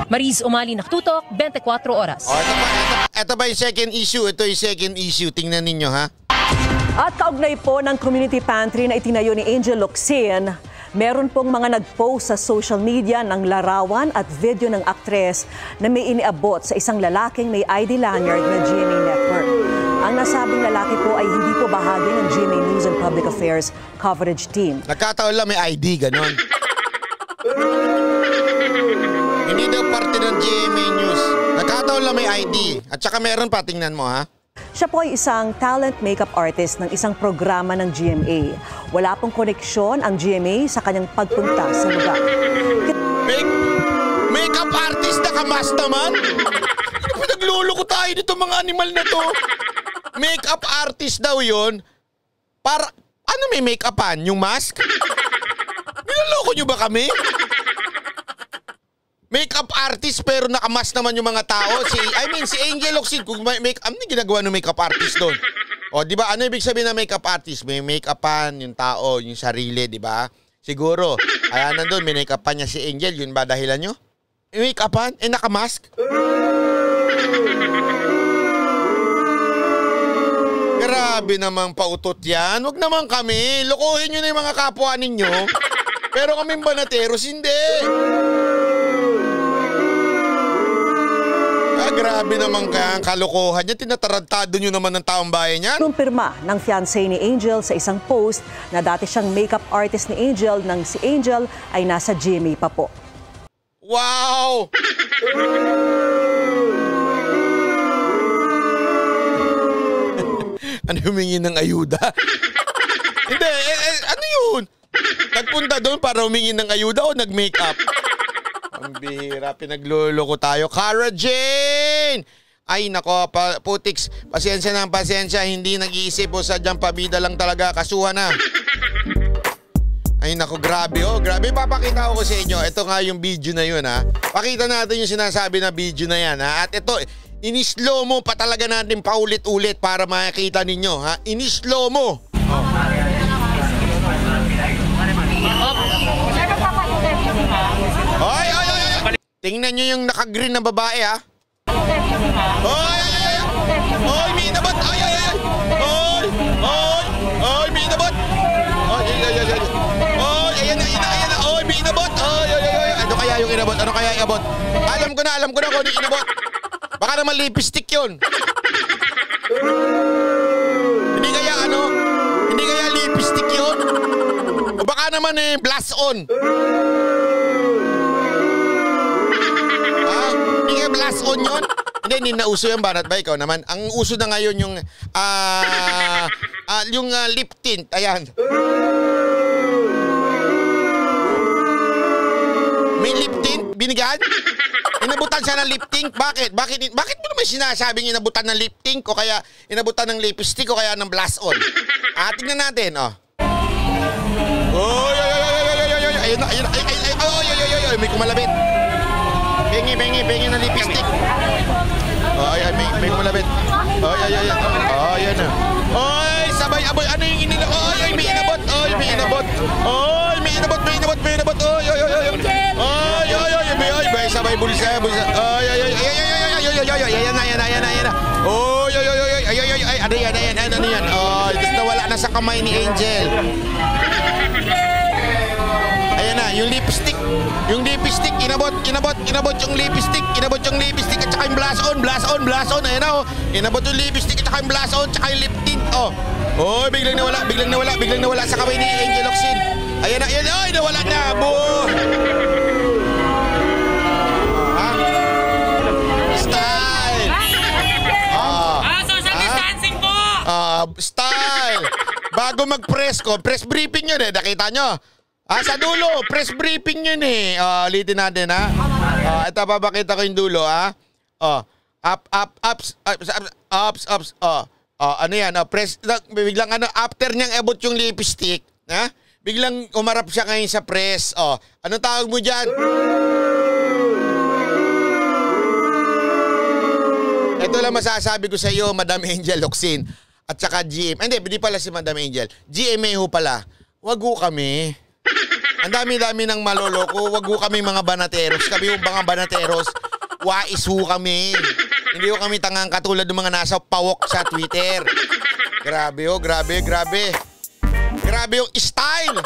Mariz Umali Naktutok, 24 oras. Ito ba yung second issue? Ito yung second issue. Tingnan ninyo, ha? At kaugnay po ng community pantry na itinayo ni Angel Locsin, meron pong mga nag-post sa social media ng larawan at video ng aktres na may iniabot sa isang lalaking may ID lanyard na GMA Network. Ang nasabing lalaki po ay hindi po bahagi ng GMA News and Public Affairs coverage team. Nagkataon lang may ID, ganon. Hindi daw parte ng GMA News. Nagkataon lang may ID. At saka meron pa, tingnan mo, ha? Siya po ay isang talent makeup artist ng isang programa ng GMA. Wala pong koneksyon ang GMA sa kanyang pagpunta sa lugar. Makeup artist na kamas naman? Pinagluloko tayo dito mga animal na to. Makeup artist daw yun. Para, ano may make-upan? Yung mask? Niloloko nyo ba kami? Makeup artist pero nakamas naman yung mga tao. Si Angel Locsin, kung ano ginagawa ng makeup artist doon? O, di ba? Ano ibig sabihin ng makeup artist? May make-upan yung tao, yung sarili, di ba? Siguro. Kaya nandun, may make-upan niya si Angel. Yun ba dahilan nyo? Make-upan? Nakamask? Grabe namang pautot yan. Huwag naman kami. Lokohin nyo na yung mga kapwa ninyo. Pero kaming banateros, hindi. Grabe naman kaya ang kalokohan niya. Tinatarantado nyo naman ng taong bayan yan. Kumpirma ng fiancé ni Angel sa isang post na dati siyang makeup artist ni Angel nang si Angel ay nasa GMA pa po. Wow! Ano humingi ng ayuda? Hindi, ano yun? Nagpunta doon para humingi ng ayuda o nag-makeup? Ang bihira, pinagluloko tayo. Cara Jane! Ay nako, putiks, pasensya ng pasensya, hindi nag-iisip o sadyang pabida lang talaga, kasuhan na. Ay nako, grabe oh, grabe. Papakita ko sa inyo, ito nga yung video na yun ha. Pakita natin yung sinasabi na video na yan ha. At ito, in-slow mo pa talaga natin paulit-ulit para makikita ninyo ha. In-slow mo. Oy! Tingnan nyo yung naka-green na babae, ha? Oy! Oy, may inabot! Oy! Oy, may inabot! Oy, Oy, ayan na! Oy, may inabot! Oy! Ano kaya yung inabot? Ano kaya yung inabot? Alam ko na kung ano yung inabot. Baka naman lipstick yun. Hindi kaya lipstick yun? O baka naman blast on. Blast on yun? Hindi nauso yung banat ba? Ikaw naman. Ang uso na ngayon yung lip tint. Ayan. May lip tint? Binigyan? Inabutan siya ng lip tint? Bakit? Bakit mo naman sinasabing inabutan ng lip tint o kaya inabutan ng lipstick o kaya ng blast on? Tingnan natin, oh. Ayun na. May kumalabit. Bengi na lipstick. May kumalabit. Ayan na. Oy, sabay aboy. Ano yung inilok? Oy, may inabot. May inabot. Oy, sabay bulsa. Ayan na. Ano yan? Oh, nawala na sa kamay ni Angel. Ayan na, yung lipstick. Inabot yung lipstick at saka yung blast on. Ayan na, oh. Inabot yung lipstick at saka yung blast on, saka yung lip tint, oh. Oh, biglang nawala sa kamay ni Angel Locsin. Ayan na, ay, nawala na, Style. Social distancing po. Style. Bago mag-press briefing yun nakita nyo? Sa dulo, press briefing yun ulitin natin, ha? Ito, papakita ko yung dulo, ha? Ups. Ano yan, press, biglang after niyang abot yung lipstick, ha? Biglang umarap siya ngayon sa press, anong tawag mo dyan? Ito lang masasabi ko sa iyo, Madam Angel Locsin, at saka GM, hindi pala si Madam Angel, GMA ho pala, wag ho kami. Ang dami-dami ng maloloko. Wag ho kami mga banateros. Kami yung mga banateros. Wais ho kami. Hindi ho kami tangang katulad ng mga nasa pawok sa Twitter. Grabe ho, grabe. Grabe yung style.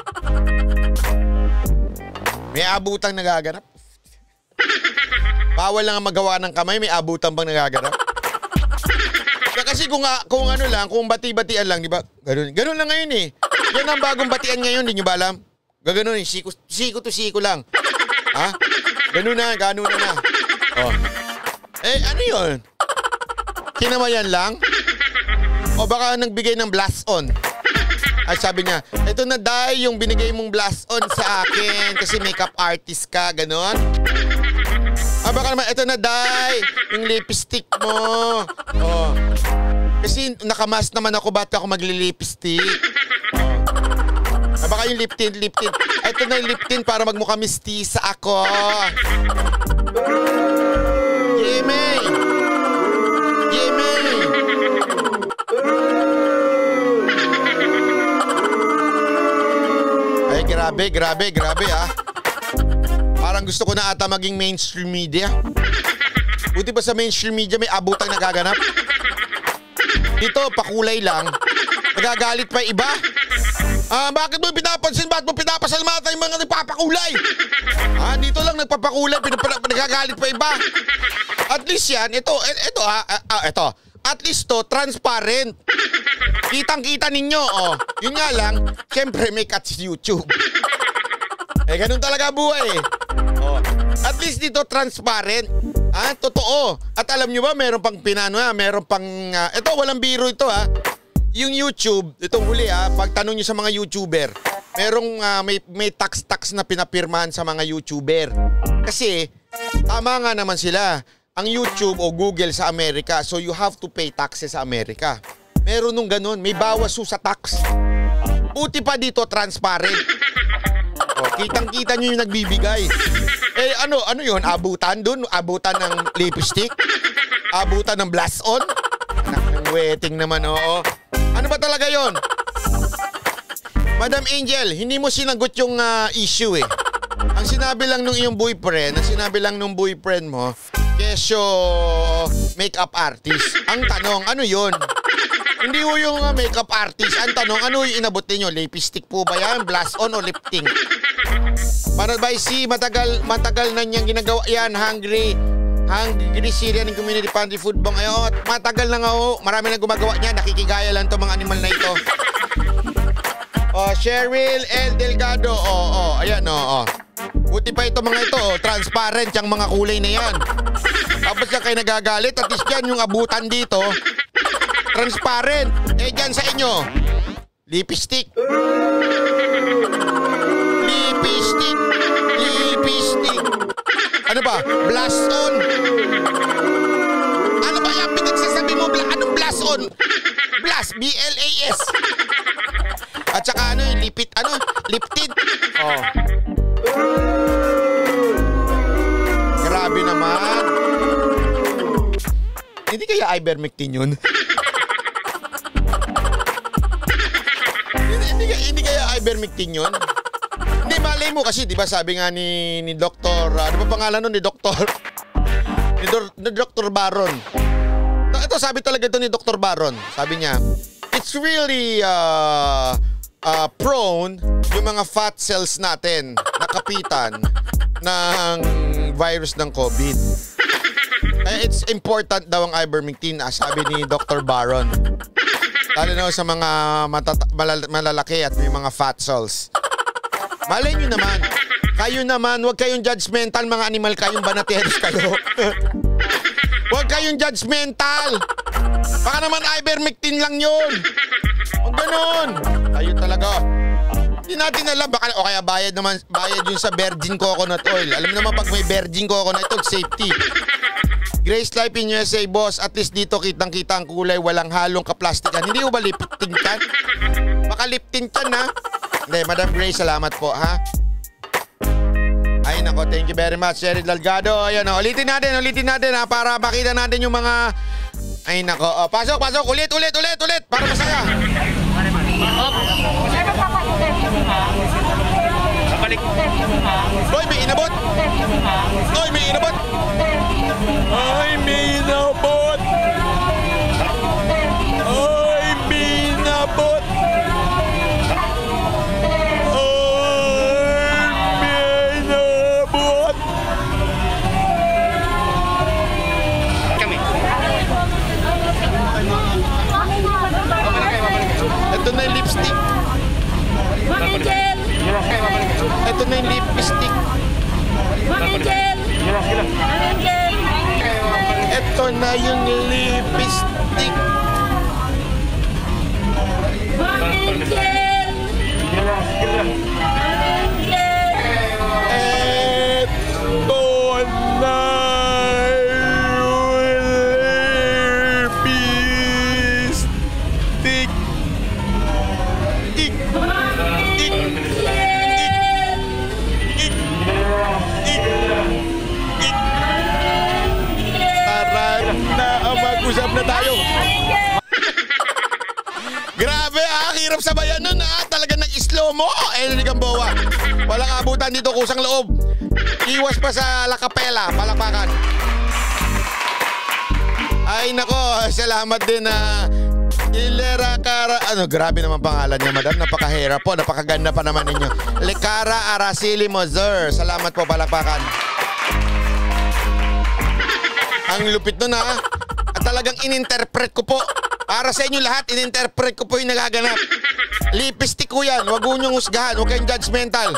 May abutang nagaganap. Bawal lang ang magawa ng kamay, may abutang bang nagaganap? Kasi kung ano lang, kung bati-batian lang, di ba? Ganun lang ngayon eh. Yan ang bagong batian ngayon, di nyo ba alam? Gano'n eh, siko to siko lang. Ha? Ganun na. Oh. Ano yun? Kinamayan lang? O baka nagbigay ng blast on? Ay sabi niya, ito na Day, yung binigay mong blast on sa akin kasi makeup artist ka, gano'n? Baka naman, ito na Day, yung lipstick mo. Oh. Kasi nakamas naman ako, ba't ako magli-lipstick? Baka yung lip tint. Ito na yung lip tint para magmukha mistisa ako. Jimmy! Ay, grabe ah. Parang gusto ko na ata maging mainstream media. Buti pa sa mainstream media may abutang nagaganap. Dito, pakulay lang. Nagagalit pa iba. Bakit mo pinapansin? Bakit mo pinapasalamatan yung mga nagpapakulay? Dito lang nagpapakulay, nagagalit pa iba. At least yan, ito. At least to, transparent. Kitang-kita ninyo, oh. Yun nga lang, syempre may cuts YouTube. Ganun talaga buhay eh. Oh. At least dito, transparent. Totoo. At alam nyo ba, meron pang meron pang, ito, walang biro ito Yung YouTube, itong huli pagtanong nyo sa mga YouTuber, merong may tax na pinapirmahan sa mga YouTuber. Kasi, tama nga naman sila. Ang YouTube o Google sa Amerika, so you have to pay taxes sa Amerika. Meron nung ganun, may bawas sa tax. Buti pa dito, transparent. Kitang-kita nyo yung nagbibigay. Ano yun? Abutan dun? Abutan ng lipstick? Abutan ng blast on? Wedding naman, oo. Ano ba talaga yon? Madam Angel, hindi mo sinagot yung issue eh. Ang sinabi lang nung iyong boyfriend, mo, kesyo makeup artist. Ang tanong, ano yon? Hindi mo yung makeup artist. Ang tanong, ano yung inabot ninyo? Lipstick po ba yan? Blast on o lip tint? Para ba matagal na niyang ginagawa yan, Hungry Syrian Community Pantry Food Bank. Matagal na nga marami na gumagawa niya. Nakikigaya lang to mga animal na ito. Cheryl L. Delgado. Ayan Buti pa ito mga ito. Transparent yung mga kulay na yan. Tapos yan kayo nagagalit. At least yan yung abutan dito. Transparent. Dyan sa inyo. Lipstick. Ano ba? Blast on? Ano ba yung pinagsasabi mo? Anong blast on? Blast. B-L-A-S. At saka lip tint. Grabe naman. Hindi kaya ivermectin yun? Hindi kaya ivermectin yun? Hindi, malay mo kasi, di ba sabi nga ni Dr. Ano ba pangalan nun? Ni Dr. Baron. Ito, sabi talaga ito ni Dr. Baron. Sabi niya, it's really prone yung mga fat cells natin na kapitan ng virus ng COVID. It's important daw ang ivermectin, sabi ni Dr. Baron. Lalo na sa mga malalaki at may mga fat cells. Malay nyo naman. Kayo naman, huwag kayong judgmental mga animal kayong banateros kayo. Huwag kayong judgmental. Baka naman ivermectin lang yun. Huwag ganun. Kayo talaga. Hindi natin alam. Baka, o kaya bayad yun sa virgin coconut oil. Alam naman pag may virgin coconut oil, safety. Grace Life in USA, boss. At least dito kitang-kita ang kulay. Walang halong kaplastikan. Hindi mo ba lip tint yan? Baka lip tint yan, ha? Hindi, Madam Grace, salamat po, ha? Ay, nako, thank you very much, Cheryl Delgado. Ayan, ulitin natin, ha? Para makita natin yung mga... Ay, nako. Pasok. Ulit. Para masaya. Babalik. Hoy, may inabot! Hoy, may inabot! Ay, may inabot! Ay, may inabot! Ito na yung lipstick. Ito na yung lipstick. Ito na yung lipstick. Ito na yung lipstick. Mag-usap na tayo. Grabe hirap sabayan nun talaga nag-slow mo. Henry Gamboa. Walang abutan dito, kusang loob. Iwas pa sa La Capella, palakpakan. Ay nako, salamat din Ilera Cara, grabe naman pangalan niya, madam. Napakahirap po, napakaganda pa naman ninyo. Lecara Araceli Mozer. Salamat po, palakpakan. Ang lupit nun At talagang ininterpret ko po. Para sa inyo lahat, ininterpret ko po yung nagaganap. Lipstick ko yan. Huwag niyong husgahan. Huwag kayong judgmental.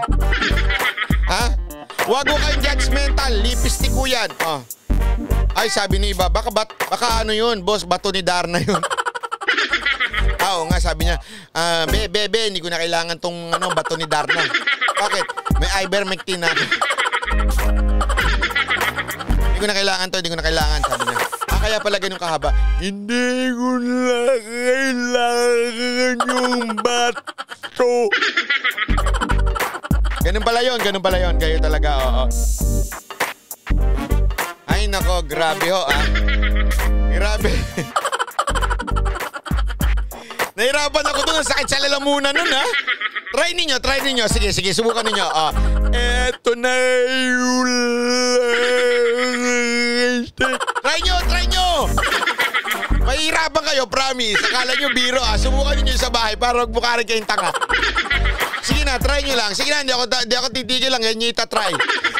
Huwag kayong judgmental. Lipstick ko yan. Ay, sabi ni iba, baka ano yun, boss, bato ni Darna yun. Oo nga, sabi niya, bebe, hindi ko na kailangan tong bato ni Darna. Bakit? May ivermectin na. Hindi ko na kailangan to, sabi niya. Kaya pala ganun kahaba. Hindi ko na kailangan yung bato. Ganun pala yun. Kayo talaga, oo. Ay nako, grabe ho Grabe. Nahirapan ako doon. Sakit sa lalamunan nun Try ninyo. Sige, subukan ninyo. Eto na yung Try nyo. Mahirapan kayo, promise. Akala nyo biro Subukan nyo sa bahay para huwag bukarin kayong tanga. Sige na, try nyo lang. Sige na, hindi ako titigil lang. Yan nyo itatry.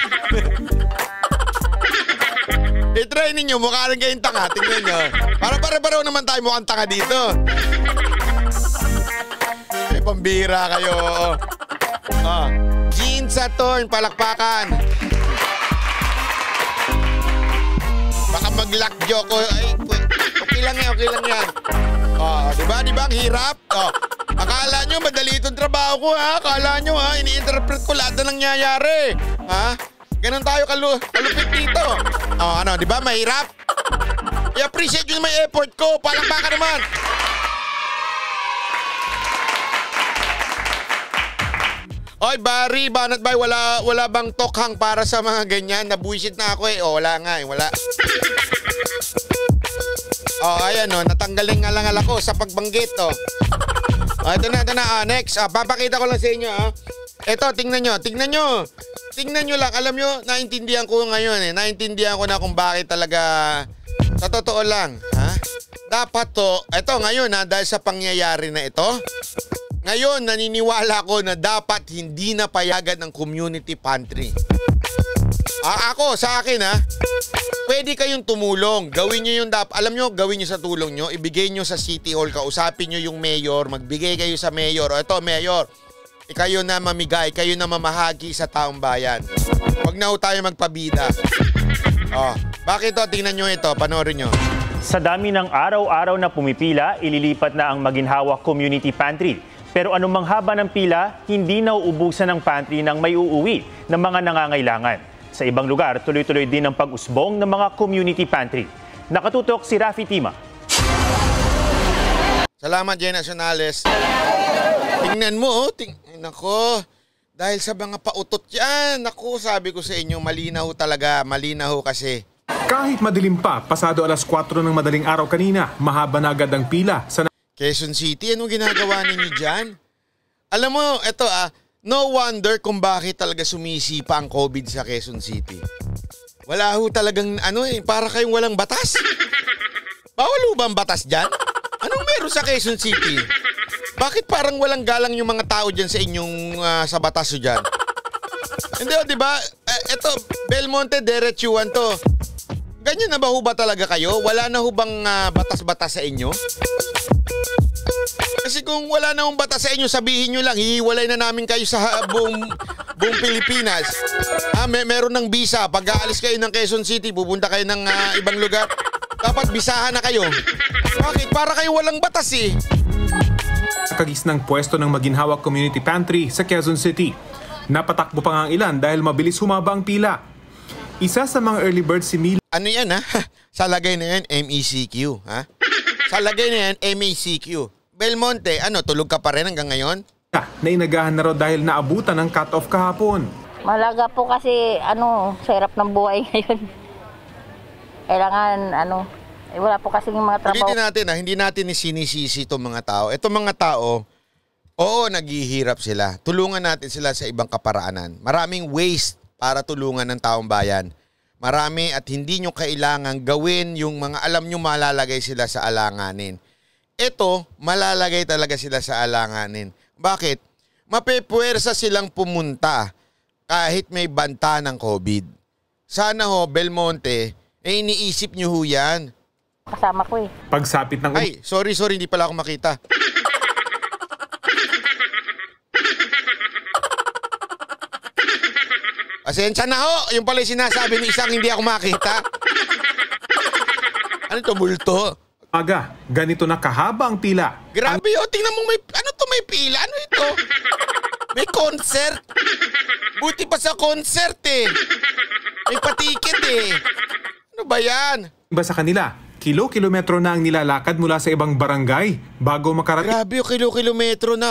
I-try ninyo, mukha rin kayong tanga. Tingnan nyo. Para pare-pareho naman tayo mukhang tanga dito. Ay, pambira kayo. Jean Saturn, palakpakan. Baka mag-lockjaw ko. Ay, okay lang yan. Diba? Ang hirap? Akala nyo, madali itong trabaho ko, Akala nyo, ini-interpret ko lahat na nangyayari. Ganun tayo kalupit dito. Diba? Mahirap? I-appreciate nyo may effort ko. Palakpakan naman. Oy, Barry, Banat Bay, wala bang tokhang para sa mga ganyan? Nabuisit na ako wala nga wala. Ayan natanggalin nga lang ako sa pagbanggit ito na. Next, papakita ko lang sa inyo Ito, tingnan nyo. Tingnan nyo lang, alam nyo, naintindihan ko ngayon Naintindihan ko na kung bakit talaga, sa totoo lang, dapat ito ngayon dahil sa pangyayari na ito, ngayon naniniwala ko na dapat hindi na payagan ng community pantry. Ako, sa akin pwede kayong tumulong. Gawin nyo yung alam nyo, gawin nyo sa tulong nyo, ibigay nyo sa City Hall, kausapin nyo yung mayor, magbigay kayo sa mayor. Ito, mayor, kayo na mamigay, kayo na mamahagi sa taong bayan. Huwag na tayo magpabida. Bakit tingnan nyo ito, panoorin nyo. Sa dami ng araw-araw na pumipila, ililipat na ang Maginhawa Community Pantry. Pero anumang haba ng pila, hindi nauubusan ng pantry ng may uuwi ng mga nangangailangan. Sa ibang lugar, tuloy-tuloy din ang pag-usbong ng mga community pantry. Nakatutok si Rafi Tima. Salamat, Jen Nacionales. Tingnan mo, nako, dahil sa mga pautot yan, nako, sabi ko sa inyo, malinaw talaga, malinaw kasi. Kahit madilim pa, pasado alas 4 ng madaling araw kanina, mahaba na agad ang pila sa Quezon City, anong ginagawa ninyo dyan? Alam mo, ito No wonder kung bakit talaga sumisipa ang COVID sa Quezon City. Wala ho talagang para kayong walang batas. Bawal ho ba ang batas dyan? Anong meron sa Quezon City? Bakit parang walang galang yung mga tao dyan sa inyong sa batas ho dyan? Hindi o, diba? Eto, Belmonte, diretsuhan to. Ganyan na ba ho ba talaga kayo? Wala na ho bang batas-batas sa inyo? Kasi kung wala na hong batas sa inyo, sabihin nyo lang, hihiwalay na namin kayo sa buong Pilipinas. Meron ng visa. Pag aalis kayo ng Quezon City, pupunta kayo ng ibang lugar, dapat bisahan na kayo. Bakit? Para kayo walang batas eh. Kagis ng pwesto ng Maginhawa Community Pantry sa Quezon City. Napatakbo pa nga ang ilan dahil mabilis humaba ang pila. Isa sa mga early bird si Mila. Ano yan ha? Sa lagay na yan, MECQ. Ha? Sa lagay na yan, MECQ. Belmonte, tulog ka pa rin hanggang ngayon? Na inagahan na raw dahil naabutan ng cut-off kahapon. Malaga po kasi sarap ng buhay ngayon. Kailangan wala po kasi yung mga trabaho. Ulitin natin hindi natin sinisisi itong mga tao. Itong mga tao, oo, naghihirap sila. Tulungan natin sila sa ibang kaparaanan. Maraming ways para tulungan ng taong bayan. Marami at hindi nyo kailangan gawin yung mga alam nyo malalagay sila sa alanganin. Ito, malalagay talaga sila sa alanganin. Bakit? Mapepuwersa silang pumunta kahit may banta ng COVID. Sana ho, Belmonte, iniisip nyo ho yan. Kasama ko eh. Pagsapit ng... Ay, sorry, hindi pala ako makita. Asensya na ho, yung pala yung sinasabi ng isang hindi ako makita. Ano to, multo? Aga, ganito na kahaba ang pila. Grabe tingnan mo may pila. Ano ito? May concert. Buti pa sa concert eh. May patiket eh. Ano ba yan? Iba sa kanila, kilo-kilometro na ang nilalakad mula sa ibang barangay bago makarating. Grabe kilo-kilometro na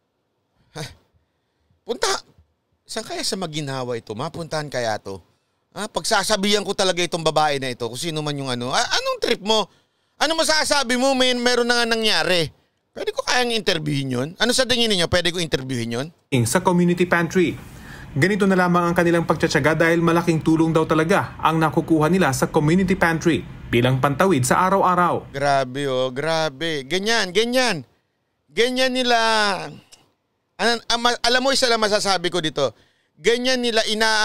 Punta. Saan kaya sa Maginhawa ito? Mapuntahan kaya to? Pagsasabihan ko talaga itong babae na ito kung sino man yung anong trip mo? Ano masasabi mo, meron na nga nangyari? Pwede ko kayang interviewin yun? Ano sa tingin niyo? Pwede ko interviewin yun? Sa community pantry. Ganito na lamang ang kanilang pagtsatsaga dahil malaking tulong daw talaga ang nakukuha nila sa community pantry bilang pantawid sa araw-araw. Grabe grabe. Ganyan. Ganyan nila, alam mo isa lang masasabi ko dito, ganyan nila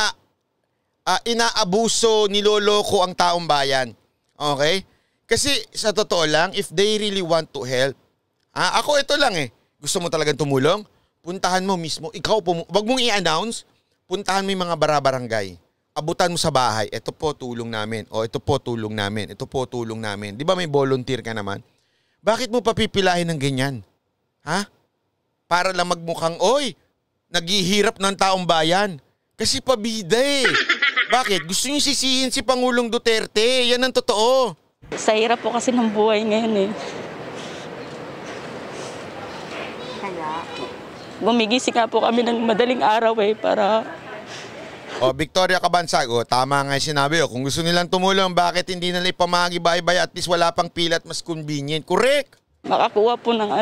inaabuso, niloloko ang taong bayan. Okay? Kasi sa totoo lang, if they really want to help, ako ito lang gusto mo talagang tumulong? Puntahan mo mismo, wag mong i-announce, puntahan mo yung mga barangay. Abutan mo sa bahay, ito po tulong namin, ito po tulong namin, ito po tulong namin. Di ba may volunteer ka naman? Bakit mo papipilahin ng ganyan? Para lang magmukhang, naghihirap ng taong bayan. Kasi pabida Bakit? Gusto niyo sisihin si Pangulong Duterte, yan ang totoo. Sa hirap po kasi ng buhay ngayon Kaya? Gumigising nga po kami ng madaling araw para... Victoria Cabansag, tama nga yung sinabi kung gusto nilang tumulong, bakit hindi nila ipamagi bay-bay at least wala pang pila at mas convenient? Correct! Makakuha po ng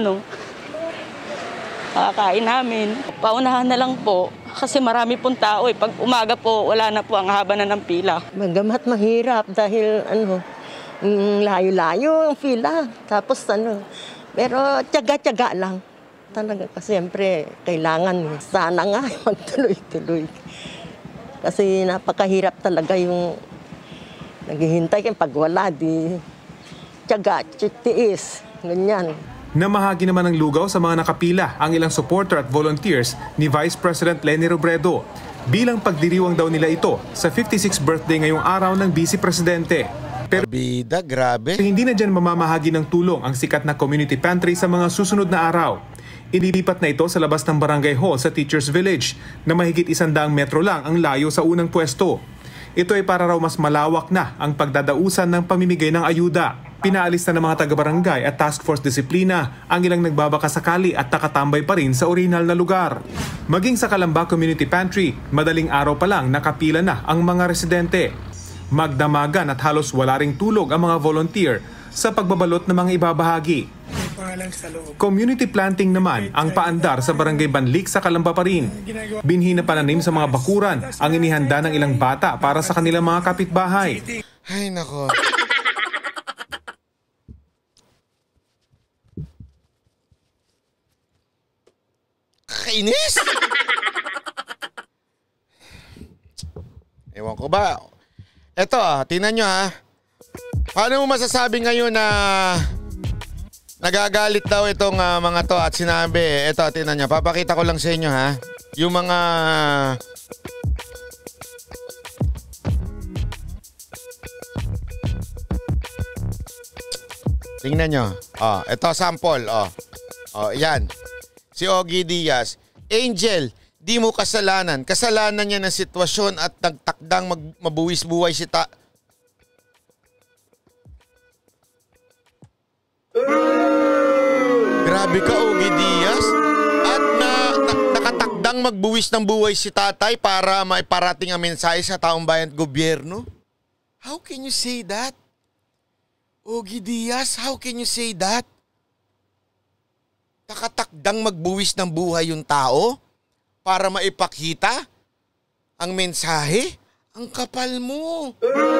makakain namin. Paunahan na lang po kasi marami pong tao Pag umaga po, wala na po ang haba na ng pila. Magamat mahirap dahil layo-layo ang pila. Tapos pero tiyaga-tiyaga lang. Talaga kasi siyempre kailangan sana nga magtuloy-tuloy. Kasi napakahirap talaga yung naghihintay pag wala, tiyaga, tiis, ganyan. Namahagi naman ng lugaw sa mga nakapila ang ilang supporter at volunteers ni Vice President Leni Robredo bilang pagdiriwang daw nila ito sa 56th birthday ngayong araw ng Vice Presidente. Pero bida, grabe. Hindi na dyan mamamahagi ng tulong ang sikat na community pantry sa mga susunod na araw. Inilipat na ito sa labas ng Barangay Hall sa Teachers Village na mahigit 100 metro lang ang layo sa unang pwesto. Ito ay para raw mas malawak na ang pagdadausan ng pamimigay ng ayuda. Pinaalis na ng mga taga-barangay at task force disiplina ang ilang nagbabakasakali at nakatambay pa rin sa orihinal na lugar. Maging sa Calamba Community Pantry, madaling araw pa lang nakapila na ang mga residente. Magdamagan at halos wala ring tulog ang mga volunteer sa pagbabalot ng mga ibabahagi. Community planting naman ang paandar sa Barangay Banlik sa Calamba pa rin. Binhi na pananim sa mga bakuran ang inihanda ng ilang bata para sa kanilang mga kapitbahay. Ay, nako. Kakainis! Ewan ko ba? Eto, tingnan nyo ha. Paano mo masasabi ngayon na nagagalit daw itong mga to at sinabi, eto, tingnan nyo. Papakita ko lang sa inyo ha. Yung mga... Tingnan nyo. Ito sample. Yan. Si Ogie Diaz. Angel, di mo kasalanan. Kasalanan niya ng sitwasyon at nagtakdang mabuwis-buhay si Grabe ka, Ogie Diaz. At nakatakdang magbuwis ng buhay si tatay para maiparating ang mensahe sa taong bayan at gobyerno. How can you say that? Ogie Diaz, how can you say that? Nakatakdang magbuwis ng buhay yung tao para maipakita ang mensahe? Ang kapal mo.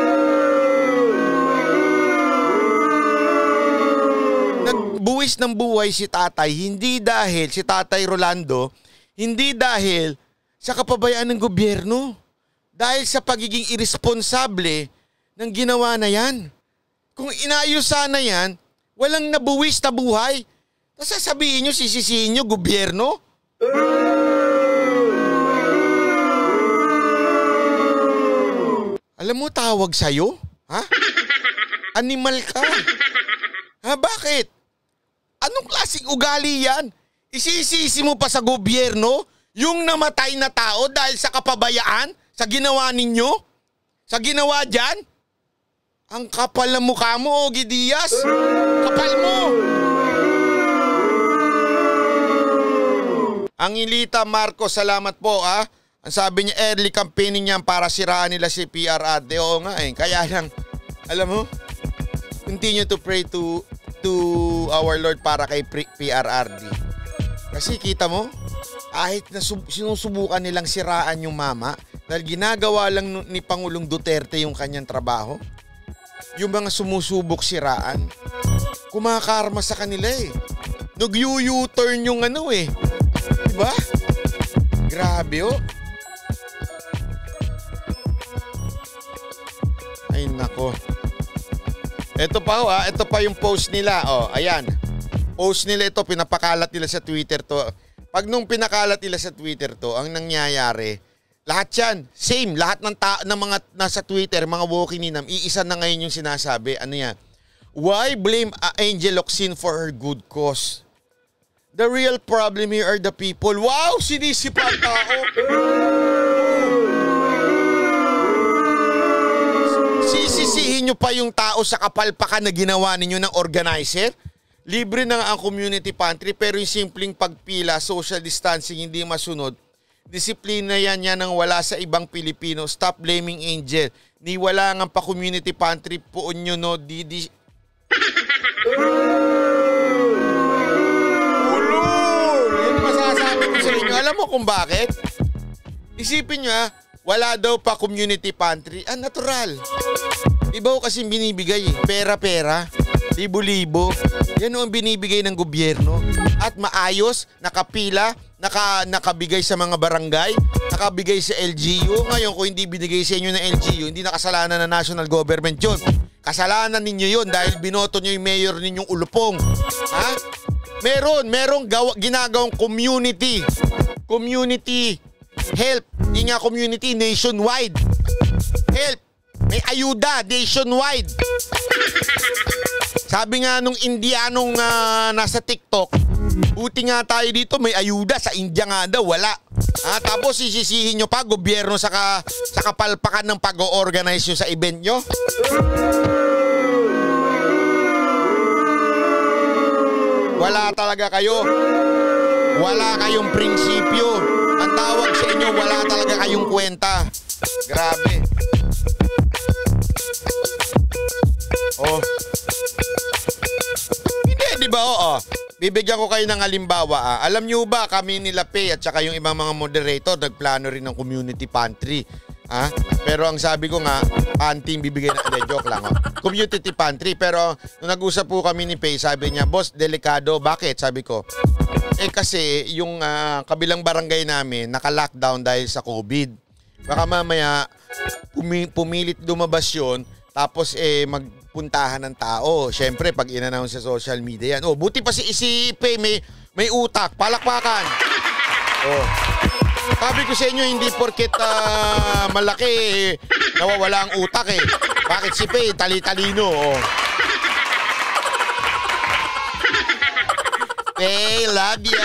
Nagbuwis ng buhay si tatay, hindi dahil si Tatay Rolando, hindi dahil sa kapabayaan ng gobyerno, dahil sa pagiging irresponsable ng ginawa na yan. Kung inayos sana yan, walang nabuwis na buhay. Tapos sasabihin nyo, sisisihin nyo, gobyerno? Alam mo, tawag sa'yo? Ha? Animal ka. Ha, bakit? Anong klaseng ugali yan? Isisisi mo pa sa gobyerno yung namatay na tao dahil sa kapabayaan? Sa ginawa ninyo? Sa ginawa dyan? Ang kapal na mukha mo, Ogie Diaz. Kapal mo. Ang Ilita Marcos, salamat po ha. Ang sabi niya, early campaigning niyan para siraan nila si PRRD. Oo nga eh. Kaya lang, alam mo, continue to pray to our Lord para kay PRRD. Kasi kita mo, kahit na sinusubukan nilang siraan yung mama, dahil ginagawa lang ni Pangulong Duterte yung kanyang trabaho, yung mga sumusubok siraan, kumakarma sa kanila eh. Nag-u-turn yung ano eh. Diba? Grabe oh. Ay nako. Ito pa oh ha. Ito pa yung post nila. Oh, ayan. Post nila ito, pinapakalat nila sa Twitter to. Pag nung pinakalat nila sa Twitter to, ang nangyayari, lahat yan, same. Lahat ng mga nasa Twitter, mga walking ninam, iisa na ngayon yung sinasabi. Ano yan? Why blame Angel Locsin for her good cause? The real problem here are the people. Wow! Sinisipa ang tao! Sisisihin nyo pa yung tao sa kapalpakan na ginawa ninyo ng organizer? Libre na nga ang community pantry pero yung simpleng pagpila, social distancing, hindi masunod. Disiplina yan ang wala sa ibang Pilipino. Stop blaming Angel. Ni wala nga pa community pantry po nyo no. Alam mo kung bakit? Isipin nyo wala daw pa community pantry. Natural. Iba ko kasi binibigay eh. Pera-pera. Libo-libo. Yan ang binibigay ng gobyerno. At maayos, nakapila, nakabigay sa mga barangay, nakabigay sa LGU. Ngayon kung hindi binigay sa inyo ng LGU, hindi nakasalanan ng national government yun. Kasalanan ninyo yun dahil binoto nyo yung mayor ninyong ulupong. Ha? Merong ginagawang community help. Hindi nga community, nationwide. Help. May ayuda, nationwide. Sabi nga nung Indianong nasa TikTok, buti nga tayo dito, may ayuda. Sa India nga daw, wala. Tapos sisisihin nyo pa, gobyerno sa kapalpakan ng pag-o-organize nyo sa event nyo. Wala talaga kayo. Wala kayong prinsipyo. Ang tawag sa inyo, wala talaga kayong kwenta. Grabe. Oh. Hindi, di ba? Oo. bibigyan ko kayo ng halimbawa. Alam niyo ba, kami nila Pay at saka yung ibang mga moderator, nagplano rin ng community pantry. Pero ang sabi ko nga, panting bibigay na, joke lang. Community pantry. Pero nung nag-usap po kami ni Pay, sabi niya, boss, delikado. Bakit? Sabi ko, kasi yung kabilang barangay namin, naka-lockdown dahil sa COVID. Baka mamaya, pumilit lumabas yun, tapos magpuntahan ng tao. Siyempre, pag in-announce sa social media yan. Buti pa si Pay, may utak, palakpakan. Sabi ko sa inyo, hindi porket malaki, nawawala ang utak eh. Bakit si Pay, tali-talino? Pay, love you.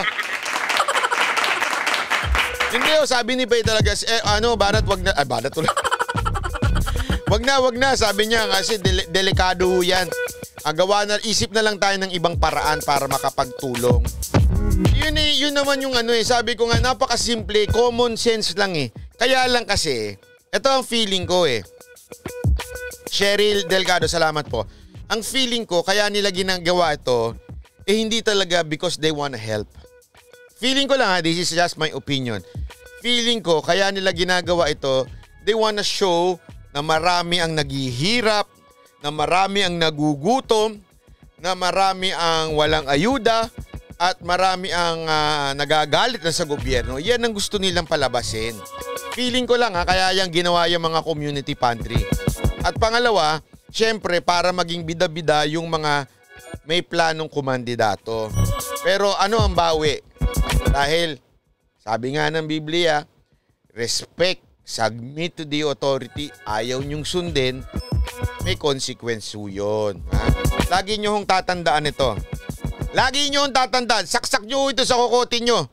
Hindi sabi ni Pay talaga, Banat, wag na. Banat ulit. Wag na, sabi niya kasi delikado yan. Isip na lang tayo ng ibang paraan para makapagtulong. Yun naman yung sabi ko nga, napakasimple, common sense lang eh. Kaya lang kasi, ito ang feeling ko eh. Cheryl Delgado, salamat po. Ang feeling ko, kaya nila ginagawa ito, hindi talaga because they wanna help. Feeling ko lang this is just my opinion. Feeling ko, kaya nila ginagawa ito, they wanna show na marami ang naghihirap, na marami ang nagugutom, na marami ang walang ayuda, at marami ang nagagalit na sa gobyerno. Yan ang gusto nilang palabasin. Feeling ko lang kaya yung ginawa yung mga community pantry. At pangalawa, syempre para maging bida-bida yung mga may planong kumandidato. Pero ano ang bawi? Dahil sabi nga ng Biblia, respect, submit to the authority, ayaw nyong sundin, may consequence yun. Lagi nyo hong tatandaan ito. Lagi nyo tatandaan, saksak nyo ito sa kukotin nyo.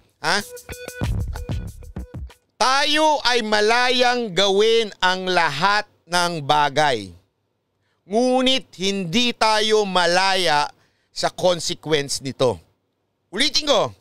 Tayo ay malayang gawin ang lahat ng bagay. Ngunit hindi tayo malaya sa consequence nito. Ulitin ko.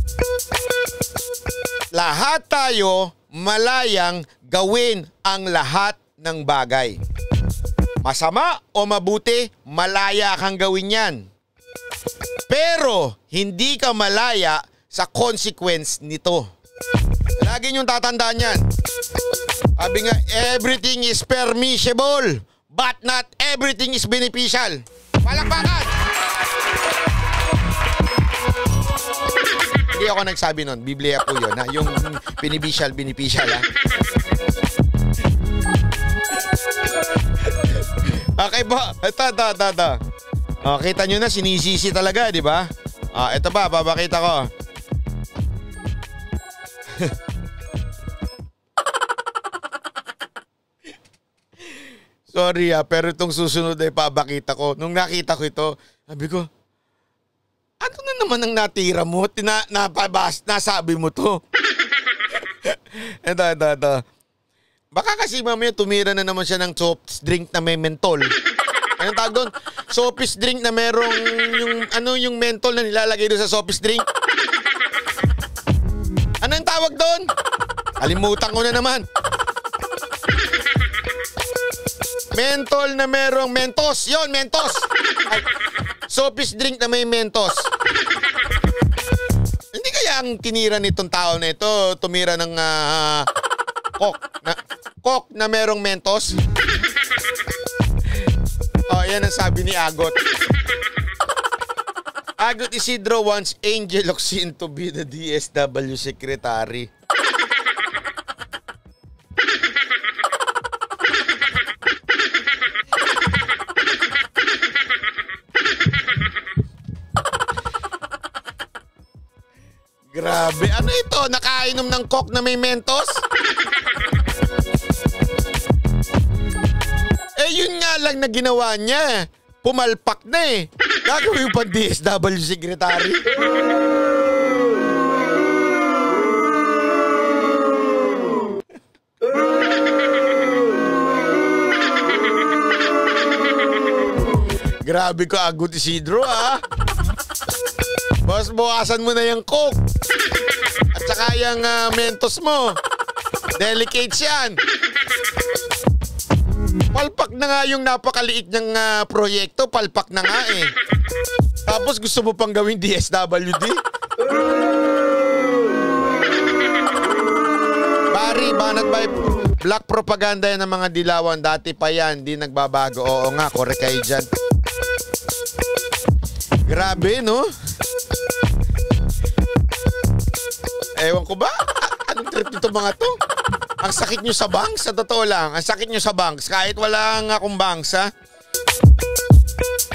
Lahat tayo malayang gawin ang lahat ng bagay. Masama o mabuti, malaya kang gawin yan. Pero hindi ka malaya sa consequence nito. Lagi niyong tatandaan yan. Sabi nga, everything is permissible, but not everything is beneficial. Palakpakan! Hindi ako nagsabi nun. Biblia po yun. Yung beneficial. Okay po. Ito. Kita nyo na, sinisisi talaga, di ba? Ito ba, papakita ko. Sorry pero itong susunod ay papakita ko. Nung nakita ko ito, sabi ko, ano na naman ang natira mo? Nasabi mo to. Ito. Baka kasi mamaya tumira na naman siya ng soft drink na may mentol. Anong tawag doon? Soft drink na merong yung mentol na nilalagay doon sa soft drink. Anong tawag doon? Kalimutan ko na naman. Mentol na merong Mentos. Yon, Mentos. Soft drink na may Mentos. Hindi kaya ang tinira nitong tao na ito, tumira ng Coke na merong Mentos? Yan ang sabi ni Agot. Agot Isidro wants Angel Locsin to be the DSW secretary. Grabe. Ano ito? Nakainom ng Coke na may Mentos? Yun nga lang na ginawa niya. Pumalpak na eh. Gagawin pa DSW secretary. Grabe ko, Agot Isidro Boss, bukasan mo na yung Coke. At saka yung Mentos mo. Delicates yan. Palpak na nga yung napakaliit niyang proyekto, palpak na nga eh. Tapos gusto mo pang gawing DSWD? Bari, banat ba? Black propaganda yan ng mga dilawan. Dati pa yan, di nagbabago. Oo nga, correct kayo dyan. Grabe, no? Ewan ko ba? Anong trip nito mga to? Ang sakit nyo sa banks, sa totoo lang. Ang sakit nyo sa banks, kahit wala nga akong banks, ha?